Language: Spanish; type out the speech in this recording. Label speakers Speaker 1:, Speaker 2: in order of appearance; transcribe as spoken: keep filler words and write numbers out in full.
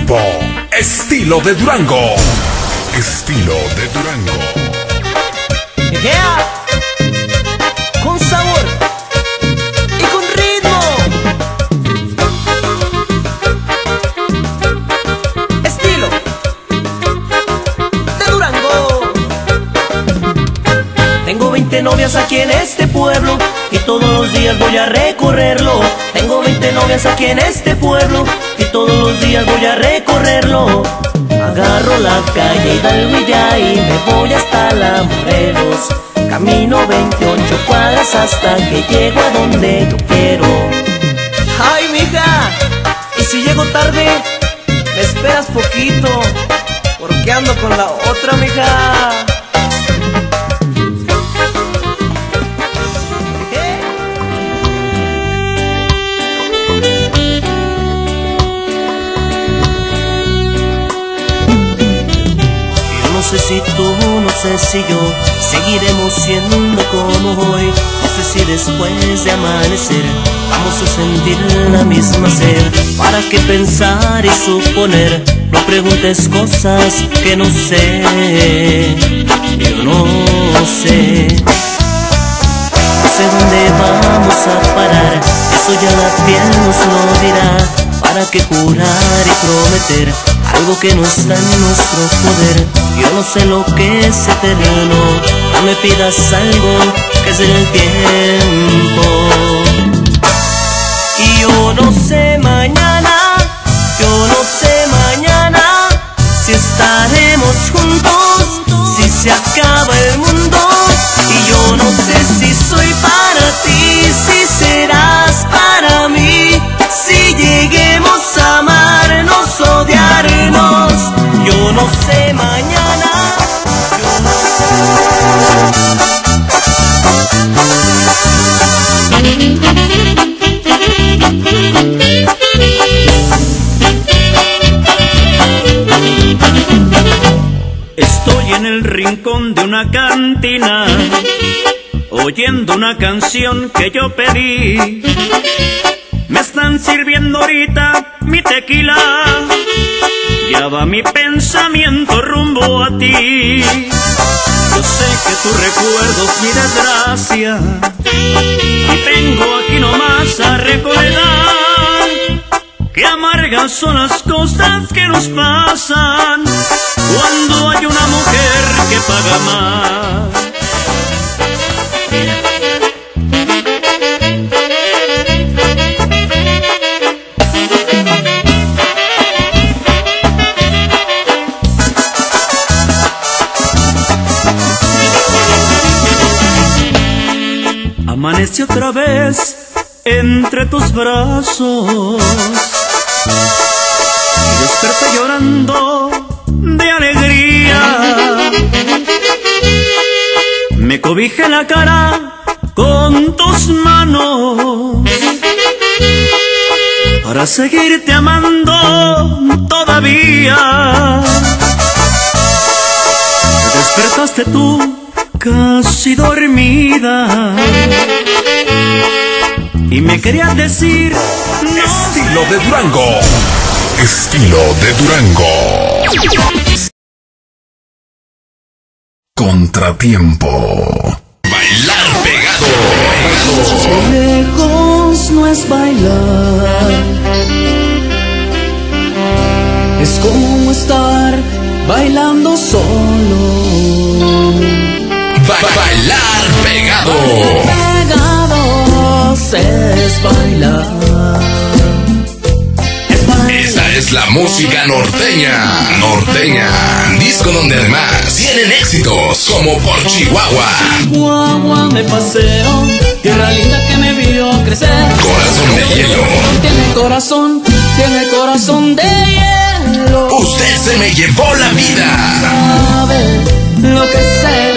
Speaker 1: Contratiempo, estilo de Durango. Estilo de Durango.
Speaker 2: Yeah. Con sabor y con ritmo. Estilo de Durango. Tengo veinte novias aquí en este pueblo y todos los días voy a recorrerlo. Tengo veinte novias aquí en este pueblo y todos los días voy a recorrerlo. Agarro la calle Hidalgo y ya y me voy hasta la Morelos. Camino veintiocho cuadras hasta que llego a donde yo quiero. Ay, mija, y si llego tarde, me esperas poquito, porque ando con la otra, mija. No sé si tú, no sé si yo seguiremos siendo como hoy. No sé si después de amanecer vamos a sentir la misma sed. ¿Para qué pensar y suponer? No preguntes cosas que no sé. Yo no sé. No sé dónde vamos a parar, eso ya la piel nos lo dirá. ¿Para qué jurar y prometer algo que no está en nuestro poder? Yo no sé lo que es eterno, no me pidas algo que es el tiempo. Y yo no sé mañana, yo no sé mañana si estaremos juntos, si se acaba el mundo. Y yo no sé si soy para ti, si serás para mí, si lleguemos a amarnos, odiarnos. Yo no sé mañana, yo no
Speaker 3: Estoy en el rincón de una cantina, oyendo una canción que yo pedí. Me están sirviendo ahorita mi tequila, ya va mi pensamiento rumbo a ti. Yo sé que tu recuerdo es mi desgracia y vengo aquí nomás a recordar que amargas son las cosas que nos pasan cuando hay una mujer que paga más. Amanecí otra vez entre tus brazos y desperté llorando de alegría. Me cobijé la cara con tus manos para seguirte amando todavía. Te despertaste tú casi dormida y me querías decir no.
Speaker 1: Estilo de Durango. Estilo de Durango. Contratiempo. Bailar pegado.
Speaker 2: Pegado. Lejos no es bailar, es como estar bailando solo.
Speaker 1: Ba bailar pegado.
Speaker 2: Pegados es bailar. Es bailar.
Speaker 1: Esta es la música norteña. Norteña. Disco donde además tienen éxitos como por Chihuahua.
Speaker 2: Chihuahua me paseo, tierra linda que me vio crecer.
Speaker 1: Corazón de hielo.
Speaker 2: Tiene corazón, tiene corazón de hielo.
Speaker 1: Usted se me llevó la vida.
Speaker 2: Sabe lo que sé.